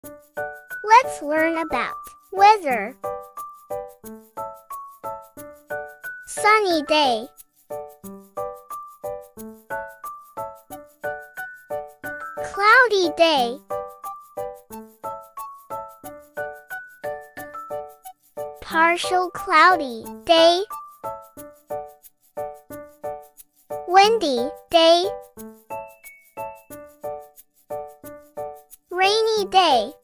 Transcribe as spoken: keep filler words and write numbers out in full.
Let's learn about weather. Sunny day. Cloudy day. Partial cloudy day. Windy day. Rainy day.